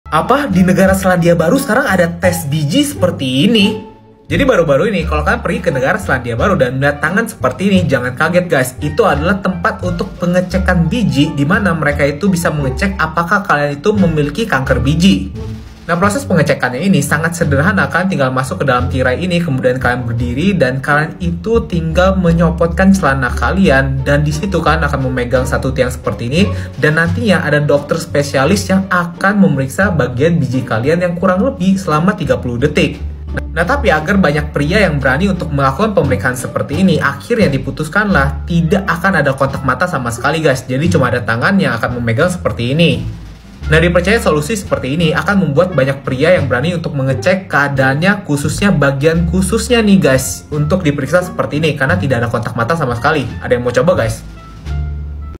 Apa? Di negara Selandia Baru sekarang ada tes biji seperti ini? Jadi baru-baru ini kalau kalian pergi ke negara Selandia Baru dan melihat tangan seperti ini, jangan kaget guys. Itu adalah tempat untuk pengecekan biji di mana mereka itu bisa mengecek apakah kalian itu memiliki kanker biji. Nah, proses pengecekannya ini sangat sederhana. Kalian tinggal masuk ke dalam tirai ini, kemudian kalian berdiri dan kalian itu tinggal menyopotkan celana kalian, dan di situ kalian akan memegang satu tiang seperti ini, dan nantinya ada dokter spesialis yang akan memeriksa bagian biji kalian yang kurang lebih selama 30 detik. Nah, tapi agar banyak pria yang berani untuk melakukan pemeriksaan seperti ini, akhirnya diputuskanlah tidak akan ada kontak mata sama sekali guys. Jadi cuma ada tangan yang akan memegang seperti ini. Nah, dipercaya solusi seperti ini akan membuat banyak pria yang berani untuk mengecek keadaannya, khususnya bagian khususnya nih guys, untuk diperiksa seperti ini karena tidak ada kontak mata sama sekali. Ada yang mau coba guys?